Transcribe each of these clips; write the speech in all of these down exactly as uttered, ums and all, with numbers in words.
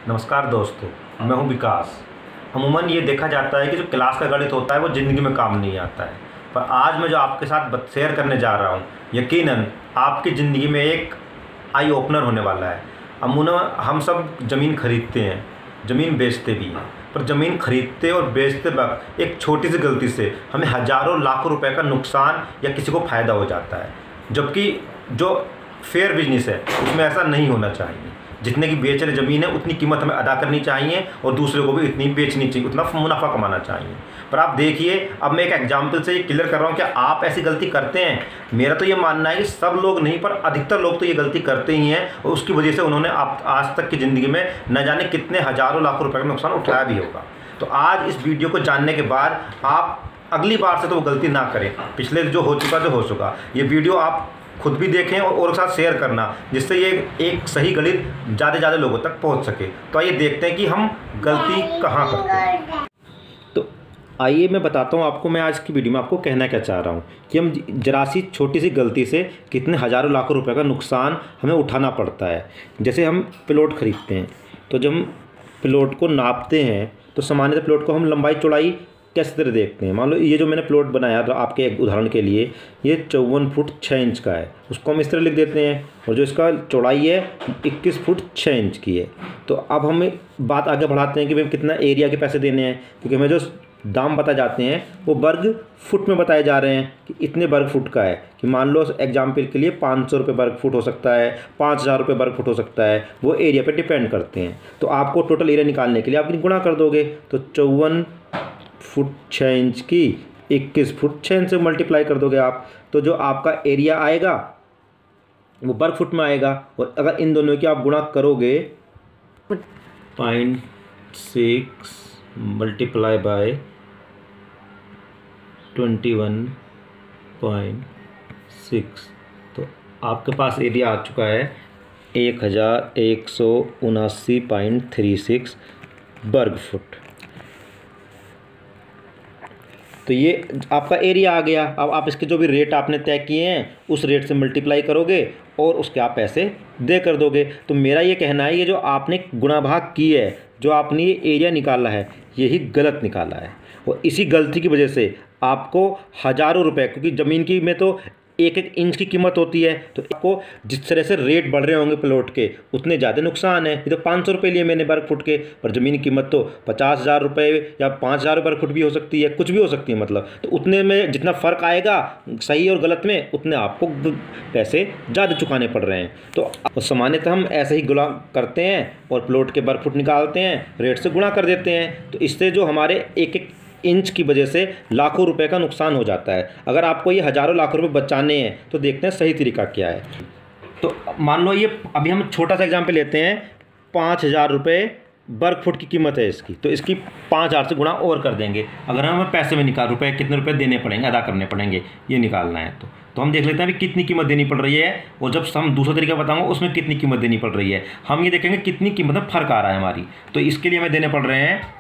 नमस्कार दोस्तों, मैं हूं विकास। अमूमन ये देखा जाता है कि जो क्लास का गणित होता है वो ज़िंदगी में काम नहीं आता है, पर आज मैं जो आपके साथ शेयर करने जा रहा हूं यकीनन आपकी ज़िंदगी में एक आई ओपनर होने वाला है। अमूमन हम सब ज़मीन खरीदते हैं, ज़मीन बेचते भी हैं, पर ज़मीन खरीदते और बेचते वक्त एक छोटी सी गलती से हमें हज़ारों लाखों रुपए का नुकसान या किसी को फ़ायदा हो जाता है, जबकि जो फेयर बिजनेस है उसमें ऐसा नहीं होना चाहिए। जितने की बेच रहे ज़मीन है उतनी कीमत हमें अदा करनी चाहिए और दूसरे को भी इतनी बेचनी चाहिए, उतना मुनाफा कमाना चाहिए। पर आप देखिए, अब मैं एक एग्जाम्पल से ये क्लियर कर रहा हूँ कि आप ऐसी गलती करते हैं। मेरा तो ये मानना है कि सब लोग नहीं, पर अधिकतर लोग तो ये गलती करते ही हैं और उसकी वजह से उन्होंने आप आज तक की ज़िंदगी में न जाने कितने हज़ारों लाखों रुपये का नुकसान उठाया भी होगा। तो आज इस वीडियो को जानने के बाद आप अगली बार से तो वो गलती ना करें। पिछले जो हो चुका जो हो चुका ये वीडियो आप खुद भी देखें और और साथ शेयर करना, जिससे ये एक सही गणित ज़्यादा से ज़्यादा लोगों तक पहुंच सके। तो आइए देखते हैं कि हम गलती कहाँ करते हैं। तो आइए मैं बताता हूँ आपको, मैं आज की वीडियो में आपको कहना क्या चाह रहा हूँ कि हम जरा सी छोटी सी गलती से कितने हज़ारों लाखों रुपए का नुकसान हमें उठाना पड़ता है। जैसे हम प्लॉट खरीदते हैं, तो जब हम प्लॉट को नापते हैं तो सामान्यतः प्लॉट को हम लंबाई चौड़ाई कैसे तरह देखते हैं। मान लो ये जो मैंने प्लॉट बनाया तो आपके एक उदाहरण के लिए ये चौवन फुट छः इंच का है, उसको हम इस तरह लिख देते हैं, और जो इसका चौड़ाई है इक्कीस फुट छः इंच की है। तो अब हम बात आगे बढ़ाते हैं कि भाई कितना एरिया के पैसे देने हैं, क्योंकि हमें जो दाम बता जाते हैं वो वर्ग फुट में बताए जा रहे हैं कि इतने वर्ग फुट का है। कि मान लो एग्जाम्पल के लिए पाँच सौ रुपये वर्ग फुट हो सकता है, पाँच हज़ार रुपये वर्ग फुट हो सकता है, वो एरिया पे डिपेंड करते हैं। तो आपको टोटल एरिया निकालने के लिए आप गुणा कर दोगे, तो चौवन फुट छः इंच की इक्कीस फुट छः इंच से मल्टीप्लाई कर दोगे आप, तो जो आपका एरिया आएगा वो वर्ग फुट में आएगा। और अगर इन दोनों की आप गुणा करोगे point six multiply by twenty one point six, तो आपके पास एरिया आ चुका है एक हज़ार एक सौ उनासी पॉइंट थ्री सिक्स वर्ग फुट। तो ये आपका एरिया आ गया। अब आप इसके जो भी रेट आपने तय किए हैं उस रेट से मल्टीप्लाई करोगे और उसके आप पैसे दे कर दोगे। तो मेरा ये कहना है, ये जो आपने गुणा भाग की है, जो आपने ये एरिया निकाला है, यही गलत निकाला है। और इसी गलती की वजह से आपको हज़ारों रुपए, क्योंकि ज़मीन की में तो एक एक इंच की कीमत होती है, तो आपको जिस तरह से रेट बढ़ रहे होंगे प्लॉट के उतने ज़्यादा नुकसान है। ये तो पाँच सौ रुपये लिए मैंने वर्ग फुट के, पर ज़मीन की कीमत तो पचास हज़ार रुपये या पाँच हज़ार वर्ग फुट भी हो सकती है, कुछ भी हो सकती है। मतलब तो उतने में जितना फ़र्क आएगा सही और गलत में, उतने आपको पैसे ज़्यादा चुकाने पड़ रहे हैं। तो सामान्यतः हम ऐसे ही गुणा करते हैं और प्लॉट के वर्ग फुट निकालते हैं, रेट से गुणा कर देते हैं। तो इससे जो हमारे एक एक इंच की वजह से लाखों रुपए का नुकसान हो जाता है। अगर आपको ये हज़ारों लाखों रुपए बचाने हैं तो देखते हैं सही तरीका क्या है। तो मान लो ये अभी हम छोटा सा एग्जाम्पल लेते हैं, पाँच हज़ार रुपये वर्ग फुट की कीमत है इसकी, तो इसकी पाँच हज़ार से गुणा और कर देंगे। अगर हमें पैसे में निकाल रुपए कितने रुपए देने पड़ेंगे, अदा करने पड़ेंगे, ये निकालना है तो तो हम देख लेते हैं अभी कितनी कीमत देनी पड़ रही है, और जब हम दूसरा तरीका बताऊंगा उसमें कितनी कीमत देनी पड़ रही है। हम ये देखेंगे कितनी कीमत में फ़र्क आ रहा है हमारी। तो इसके लिए हमें देने पड़ रहे हैं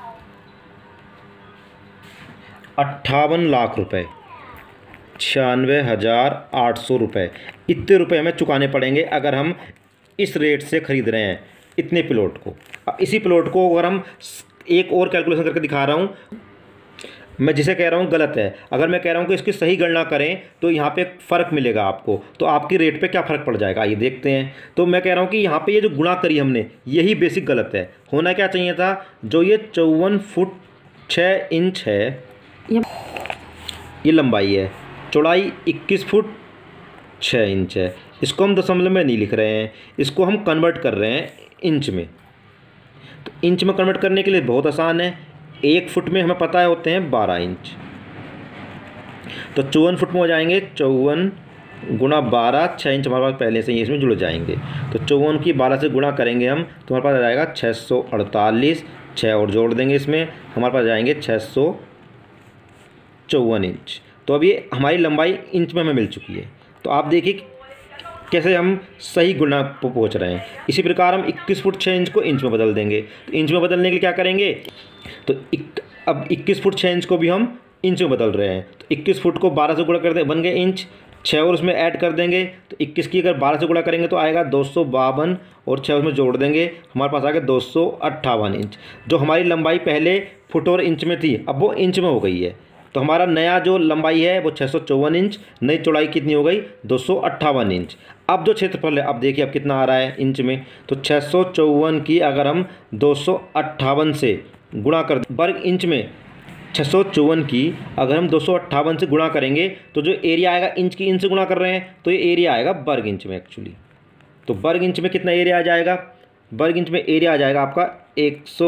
अट्ठावन लाख रुपए, छियानवे हज़ार आठ सौ रुपये, इतने रुपए हमें चुकाने पड़ेंगे अगर हम इस रेट से ख़रीद रहे हैं इतने प्लॉट को। अब इसी प्लॉट को अगर हम एक और कैलकुलेशन करके दिखा रहा हूँ, मैं जिसे कह रहा हूँ गलत है, अगर मैं कह रहा हूँ कि इसकी सही गणना करें तो यहाँ पे फ़र्क मिलेगा आपको। तो आपकी रेट पे क्या फ़र्क पड़ जाएगा ये देखते हैं। तो मैं कह रहा हूँ कि यहाँ पे ये जो गुणा करी हमने यही बेसिक गलत है। होना क्या चाहिए था, जो ये चौवन फुट छः इंच है ये लंबाई है, चौड़ाई इक्कीस फुट छः इंच है, इसको हम दशमलव में नहीं लिख रहे हैं, इसको हम कन्वर्ट कर रहे हैं इंच में। तो इंच में कन्वर्ट करने के लिए बहुत आसान है, एक फुट में हमें पता है होते हैं बारह इंच, तो चौवन फुट में हो जाएंगे चौवन गुणा बारह, छः इंच हमारे पास पहले से ही इसमें जुड़ जाएंगे। तो चौवन की बारह से गुणा करेंगे हम तो हमारे पास आ जाएगा छः सौ अड़तालीस, छः और जोड़ देंगे इसमें, हमारे पास जाएंगे छः सौ चौवन इंच। तो अब ये हमारी लंबाई इंच में हमें मिल चुकी है। तो आप देखिए कैसे हम सही गुणा पर पहुँच रहे हैं। इसी प्रकार हम इक्कीस फुट छः इंच को इंच में बदल देंगे। तो इंच में बदलने के लिए क्या करेंगे, तो इक, अब इक्कीस फुट छः इंच को भी हम इंच में बदल रहे हैं। तो इक्कीस फुट को बारह से गुणा कर दे, बन गए इंच, छः और उसमें ऐड कर देंगे तो इक्कीस की अगर बारह से गुणा करेंगे तो आएगा दो सौ बावन, और छः उसमें जोड़ देंगे हमारे पास आ गया दो सौ अट्ठावन इंच। जो हमारी लंबाई पहले फुट और इंच में थी अब वो इंच में हो गई है, तो हमारा नया जो लंबाई है वो छः सौ चौवन इंच, नई चौड़ाई कितनी हो गई दो सौ अट्ठावन इंच। अब जो क्षेत्रफल है अब देखिए अब कितना आ रहा है इंच में, तो छः सौ चौवन की अगर हम दो सौ अट्ठावन से गुणा कर वर्ग इंच में छः सौ चौवन की अगर हम दो सौ अट्ठावन से गुणा करेंगे तो जो एरिया आएगा इंच की इंच से गुणा कर रहे हैं तो ये एरिया आएगा वर्ग इंच में एक्चुअली। तो वर्ग इंच में कितना एरिया आ जाएगा, वर्ग इंच में एरिया आ जाएगा आपका एक सौ,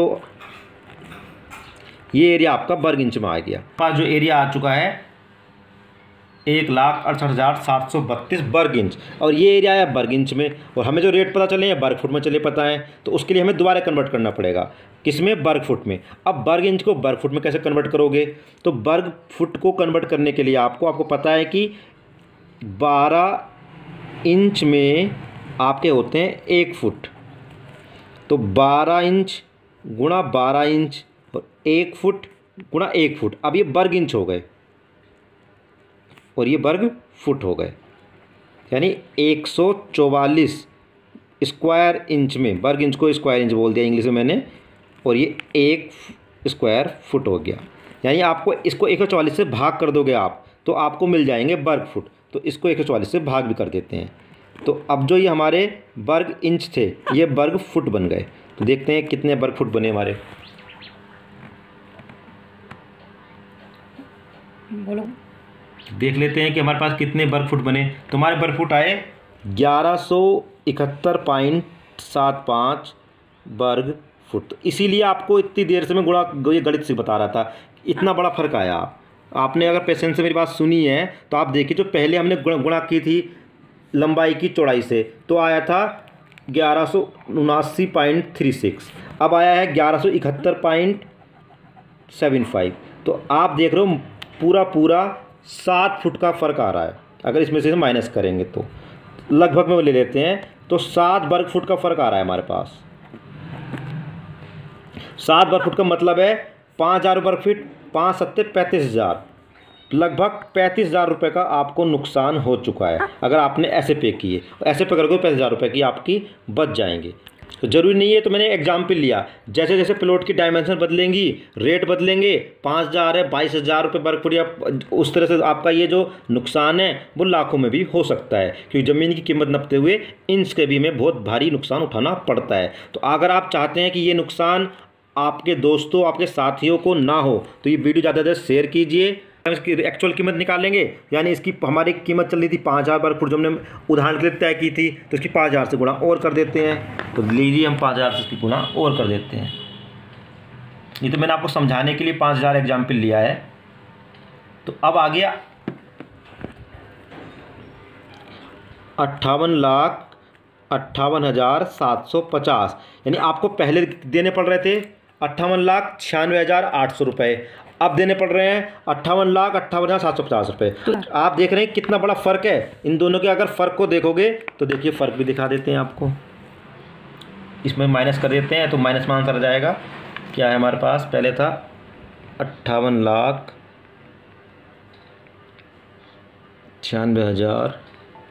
ये एरिया आपका वर्ग इंच में आ गया। पास जो एरिया आ चुका है एक लाख अड़सठ हज़ार सात सौ बत्तीस वर्ग इंच, और ये एरिया आया वर्ग इंच में, और हमें जो रेट पता चले या वर्ग फुट में चले पता है, तो उसके लिए हमें दोबारा कन्वर्ट करना पड़ेगा किसमें, वर्ग फुट में। अब वर्ग इंच को वर्ग फुट में कैसे कन्वर्ट करोगे, तो वर्ग फुट को कन्वर्ट करने के लिए आपको आपको पता है कि बारह इंच में आपके होते हैं एक फुट, तो बारह इंच गुणा बारह इंच और एक फुट गुणा एक फुट, अब ये वर्ग इंच हो गए और ये वर्ग फुट हो गए, यानी एक सौ चौवालीस स्क्वायर इंच में, वर्ग इंच को स्क्वायर इंच बोल दिया इंग्लिश में मैंने, और ये एक स्क्वायर फुट हो गया। यानी आपको इसको एक सौ चौवालीस से भाग कर दोगे आप तो आपको मिल जाएंगे वर्ग फुट, तो इसको एक सौ चौवालीस से भाग भी कर देते हैं। तो अब जो ये हमारे वर्ग इंच थे ये वर्ग फुट बन गए, तो देखते हैं कितने वर्ग फुट बने हमारे, बोलो देख लेते हैं कि हमारे पास कितने वर्ग फुट बने। तो हमारे वर्ग फुट आए ग्यारह सौ इकहत्तर पॉइंट सात पाँच वर्ग फुट। तो इसीलिए आपको इतनी देर से मैं गुणा ये गणित से बता रहा था, इतना बड़ा फर्क आया। आप आपने अगर पेशेंस से मेरी बात सुनी है तो आप देखिए जो पहले हमने गुणा की थी लंबाई की चौड़ाई से तो आया था ग्यारह सौ उनासी पॉइंट थ्री सिक्स, अब आया है ग्यारह सौ इकहत्तर पॉइंट सेवन फाइव। तो आप देख रहे हो पूरा पूरा सात फुट का फ़र्क आ रहा है। अगर इसमें से माइनस करेंगे तो लगभग में ले लेते हैं तो सात वर्ग फुट का फ़र्क आ रहा है हमारे पास। सात वर्ग फुट का मतलब है पाँच हज़ार वर्ग फीट, पाँच सत्ते पैंतीस हज़ार, लगभग पैंतीस हज़ार रुपये का आपको नुकसान हो चुका है अगर आपने ऐसे पे किए। ऐसे पे करोगे पैंतीस हज़ार रुपये की आपकी बच जाएंगे। तो ज़रूरी नहीं है, तो मैंने एग्जाम्पल लिया, जैसे जैसे प्लॉट की डायमेंशन बदलेंगी रेट बदलेंगे, पाँच हज़ार है बाईस हज़ार रुपये वर्ग फुट, या उस तरह से आपका ये जो नुकसान है वो लाखों में भी हो सकता है, क्योंकि ज़मीन की कीमत नपते हुए इंच के भी में बहुत भारी नुकसान उठाना पड़ता है। तो अगर आप चाहते हैं कि ये नुकसान आपके दोस्तों आपके साथियों को ना हो तो ये वीडियो ज़्यादा से ज़्यादा शेयर कीजिए। इसकी एक्चुअल कीमत निकालेंगे, यानी इसकी हमारी कीमत चल रही थी पाँच हज़ार वर्ग फुट जो हमने उदाहरण के लिए तय की थी, तो इसकी पाँच हज़ार से गुणा और कर देते हैं। तो लीजिए हम पाँच हज़ार से इसकी गुणा और कर देते हैं। ये तो मैंने आपको समझाने के लिए पाँच हज़ार एग्जाम्पल लिया है। तो अब आ गया अट्ठावन लाख अट्ठावन हज़ार सात सौ पचास, यानी आपको पहले देने पड़ रहे थे अट्ठावन लाख छियानवे हज़ार आठ सौ रुपये, अब देने पड़ रहे हैं अट्ठावन लाख अट्ठावन हज़ार सात सौ पचास रुपये। आप देख रहे हैं कितना बड़ा फ़र्क है इन दोनों के। अगर फ़र्क को देखोगे तो देखिए फ़र्क भी दिखा देते हैं आपको, इसमें माइनस कर देते हैं तो माइनस में आंसर आ जाएगा। क्या है हमारे पास, पहले था अट्ठावन लाख छियानवे हज़ार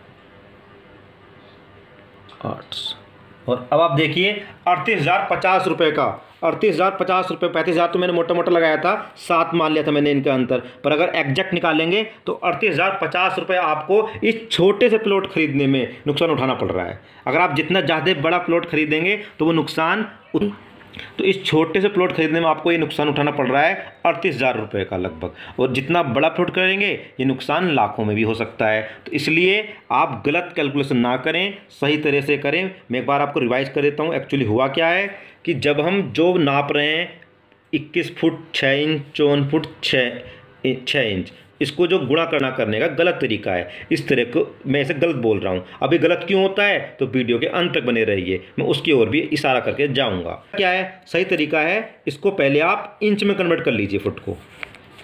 आठ सौ, और अब आप देखिए अड़तीस हज़ार पचास रुपये का, अड़तीस हज़ार पचास रुपये, पैंतीस हज़ार तो मैंने मोटा मोटा लगाया था, सात मान लिया था मैंने इनका अंतर, पर अगर एग्जैक्ट निकालेंगे तो अड़तीस हज़ार पचास रुपये आपको इस छोटे से प्लॉट खरीदने में नुकसान उठाना पड़ रहा है। अगर आप जितना ज़्यादा बड़ा प्लॉट खरीदेंगे तो वो नुकसान, तो इस छोटे से प्लॉट खरीदने में आपको ये नुकसान उठाना पड़ रहा है अड़तीस हज़ार रुपये का लगभग, और जितना बड़ा प्लॉट करेंगे ये नुकसान लाखों में भी हो सकता है। तो इसलिए आप गलत कैलकुलेशन ना करें, सही तरह से करें। मैं एक बार आपको रिवाइज कर देता हूँ एक्चुअली हुआ क्या है कि जब हम जो नाप रहे हैं इक्कीस फुट छः इंच चौवन फुट छः छः इंच, इसको जो गुणा करना करने का गलत तरीका है, इस तरह को मैं इसे गलत बोल रहा हूँ। अभी गलत क्यों होता है तो वीडियो के अंत तक बने रहिए, मैं उसकी ओर भी इशारा करके जाऊँगा। क्या है सही तरीका है, इसको पहले आप इंच में कन्वर्ट कर लीजिए, फुट को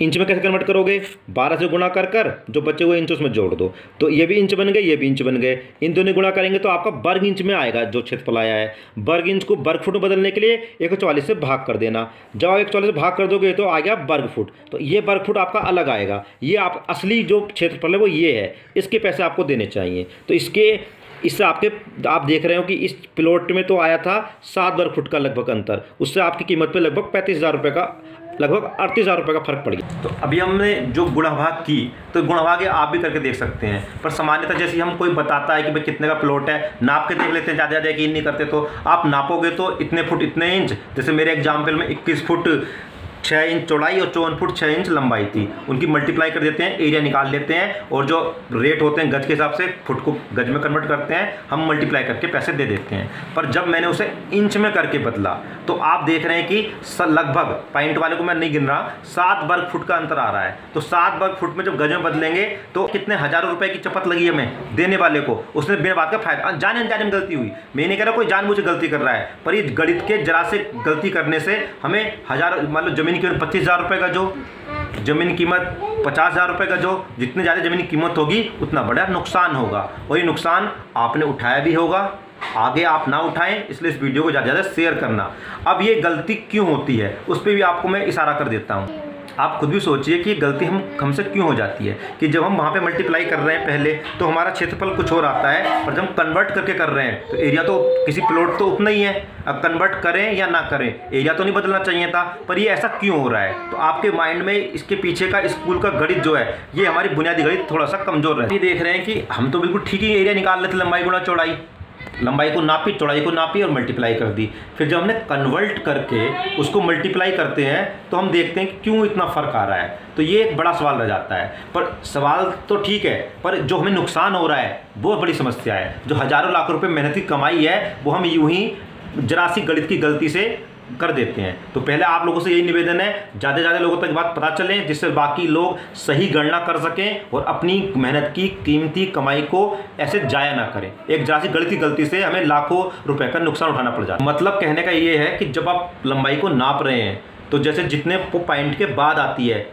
इंच में कैसे कन्वर्ट करोगे, बारह से गुणा कर कर जो बचे हुए इंच उसमें जोड़ दो, तो ये भी इंच बन गए, ये भी इंच बन गए। इन दोनों गुणा करेंगे तो आपका वर्ग इंच में आएगा जो क्षेत्रफल आया है। वर्ग इंच को वर्ग फुट में बदलने के लिए एक सौ चौवालीस से भाग कर देना। जब आप एक सौ चौवालीस से भाग कर दोगे तो आ गया वर्ग फुट, तो ये वर्ग फुट आपका अलग आएगा। ये आप असली जो क्षेत्रफल है वो ये है, इसके पैसे आपको देने चाहिए। तो इसके इससे आपके आप देख रहे हो कि इस प्लॉट में तो आया था सात वर्ग फुट का लगभग अंतर, उससे आपकी कीमत पे लगभग पैंतीस हज़ार रुपये का लगभग अड़तीस हज़ार रुपये का फर्क पड़ गया। तो अभी हमने जो गुणा भाग की, तो गुणा भाग आप भी करके देख सकते हैं, पर सामान्यतः जैसे हम कोई बताता है कि भाई कितने का प्लॉट है, नाप के देख लेते हैं, ज़्यादा ज़्यादा यकीन नहीं करते, तो आप नापोगे तो इतने फुट इतने इंच, जैसे मेरे एग्जाम्पल में इक्कीस फुट छः इंच चौड़ाई और चौवन फुट छः इंच लंबाई थी, उनकी मल्टीप्लाई कर देते हैं, एरिया निकाल लेते हैं, और जो रेट होते हैं गज के हिसाब से फुट को गज में कन्वर्ट करते हैं, हम मल्टीप्लाई करके पैसे दे देते हैं। पर जब मैंने उसे इंच में करके बदला तो आप देख रहे हैं कि लगभग पॉइंट वाले को मैं नहीं गिन रहा, सात वर्ग फुट का अंतर आ रहा है। तो सात वर्ग फुट में जब गज में बदलेंगे तो कितने हज़ारों रुपये की चपत लगी हमें देने वाले को, उसने बिना बात का फायदा, जाने अनजाने में गलती हुई। मैं नहीं कह रहा कोई जानबूझ गलती कर रहा है, पर ये गणित के जरा से गलती करने से हमें हज़ार मान लो जमीन की पच्चीस हज़ार रुपये का जो ज़मीन कीमत पचास हज़ार रुपये का जो जितनी ज़्यादा ज़मीन कीमत होगी उतना बड़ा नुकसान होगा, और ये नुकसान आपने उठाया भी होगा, आगे आप ना उठाएं, इसलिए इस वीडियो को ज़्यादा ज़्यादा शेयर करना। अब ये गलती क्यों होती है उस पर भी आपको मैं इशारा कर देता हूँ। आप खुद भी सोचिए कि गलती हम हमसे क्यों हो जाती है कि जब हम वहाँ पे मल्टीप्लाई कर रहे हैं पहले तो हमारा क्षेत्रफल कुछ और आता है, और जब हम कन्वर्ट करके कर रहे हैं तो एरिया तो किसी प्लॉट तो उतना ही है। अब कन्वर्ट करें या ना करें एरिया तो नहीं बदलना चाहिए था, पर ये ऐसा क्यों हो रहा है? तो आपके माइंड में इसके पीछे का स्कूल का गणित जो है, ये हमारी बुनियादी गणित थोड़ा सा कमज़ोर है। ये देख रहे हैं कि हम तो बिल्कुल ठीक ही एरिया निकाल लेते, लंबाई गुणा चौड़ाई, लंबाई को नापी, चौड़ाई को नापी और मल्टीप्लाई कर दी। फिर जब हमने कन्वर्ट करके उसको मल्टीप्लाई करते हैं तो हम देखते हैं कि क्यों इतना फ़र्क आ रहा है। तो ये एक बड़ा सवाल रह जाता है। पर सवाल तो ठीक है, पर जो हमें नुकसान हो रहा है वो बड़ी समस्या है। जो हज़ारों लाख रुपए मेहनत की कमाई है वो हम यूं ही जरा सी गणित की गलती से कर देते हैं। तो पहले आप लोगों से यही निवेदन है, ज़्यादा से ज़्यादा लोगों तक बात पता चले, जिससे बाकी लोग सही गणना कर सकें और अपनी मेहनत की कीमती कमाई को ऐसे जाया ना करें। एक जरा सी गणित की गलती से हमें लाखों रुपए का नुकसान उठाना पड़ जाता है। मतलब कहने का ये है कि जब आप लंबाई को नाप रहे हैं तो जैसे जितने पॉइंट के बाद आती है,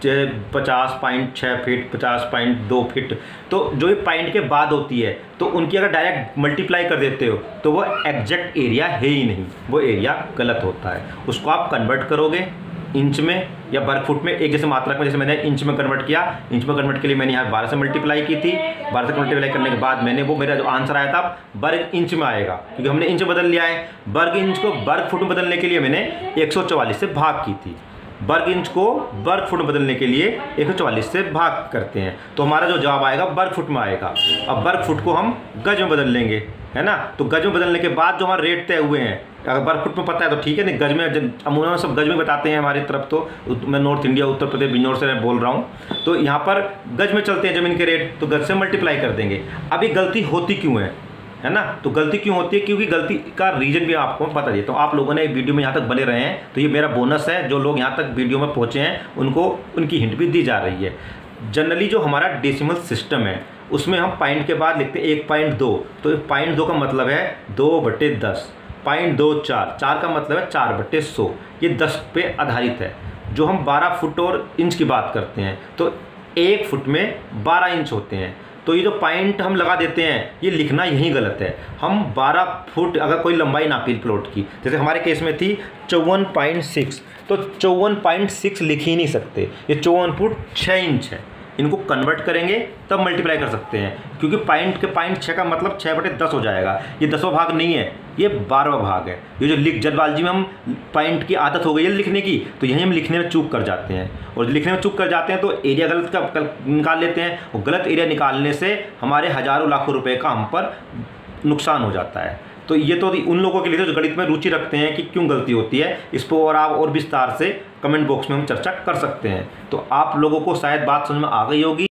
पचास पॉइंट छः फीट, पचास पॉइंट दो फीट, तो जो ये पॉइंट के बाद होती है तो उनकी अगर डायरेक्ट मल्टीप्लाई कर देते हो तो वो एग्जैक्ट एरिया है ही नहीं, वो एरिया गलत होता है। उसको आप कन्वर्ट करोगे इंच में या वर्ग फुट में, एक जैसे मात्रक में, जैसे मैंने इंच में कन्वर्ट किया, इंच में कन्वर्ट के लिए मैंने यहाँ बारह से मल्टीप्लाई की थी, बारह से मल्टीप्लाई करने के बाद मैंने वो मेरा जो आंसर आया था वर्ग इंच में आएगा, क्योंकि हमने इंच बदल लिया है। वर्ग इंच को वर्ग फुट में बदलने के लिए मैंने एक सौ चौवालीस से भाग की थी, वर्ग इंच को वर्ग फुट में बदलने के लिए एक सौ चौवालीस से भाग करते हैं, तो हमारा जो जवाब आएगा वर्ग फुट में आएगा। अब वर्ग फुट को हम गज में बदल लेंगे, है ना। तो गज में बदलने के बाद जो हमारे रेट तय हुए हैं, अगर वर्ग फुट में पता है तो ठीक है, नहीं गज में अमूमन सब गज में बताते हैं हमारी तरफ। तो मैं नॉर्थ इंडिया उत्तर प्रदेश बिजनौर से बोल रहा हूँ, तो यहाँ पर गज में चलते हैं ज़मीन के रेट, तो गज से मल्टीप्लाई कर देंगे। अब ये गलती होती क्यों है, है ना। तो गलती क्यों होती है, क्योंकि गलती का रीजन भी आपको बता देता हूँ। आप लोगों ने वीडियो में यहाँ तक बने रहे हैं तो ये मेरा बोनस है, जो लोग यहाँ तक वीडियो में पहुँचे हैं उनको उनकी हिंट भी दी जा रही है। जनरली जो हमारा डेसिमल सिस्टम है उसमें हम पॉइंट के बाद लिखते हैं एक पॉइंट दो, तो पॉइंट दो का मतलब है दो बटे दस, पॉइंट दो चार, चार का मतलब है चार बटे सौ, ये दस पे आधारित है। जो हम बारह फुट और इंच की बात करते हैं तो एक फुट में बारह इंच होते हैं, तो ये जो पॉइंट हम लगा देते हैं ये लिखना यही गलत है। हम बारह फुट अगर कोई लंबाई नापी प्लॉट की, जैसे हमारे केस में थी चौवन पॉइंट सिक्स, तो चौवन पॉइंट सिक्स लिख ही नहीं सकते, ये चौवन फुट छः इंच है। इनको कन्वर्ट करेंगे तब मल्टीप्लाई कर सकते हैं, क्योंकि पॉइंट के पॉइंट छः का मतलब छः बटे दस हो जाएगा। ये दसवां भाग नहीं है, ये बारहवां भाग है। ये जो लिख जल्दबाजी में हम पॉइंट की आदत हो गई है लिखने की, तो यही हम लिखने में चूक कर जाते हैं, और लिखने में चूक कर जाते हैं तो एरिया गलत का निकाल लेते हैं, और गलत एरिया निकालने से हमारे हज़ारों लाखों रुपए का हम पर नुकसान हो जाता है। तो ये तो उन लोगों के लिए जो गणित में रुचि रखते हैं कि क्यों गलती होती है, इस पर और आप और विस्तार से कमेंट बॉक्स में हम चर्चा कर सकते हैं। तो आप लोगों को शायद बात समझ में आ गई होगी।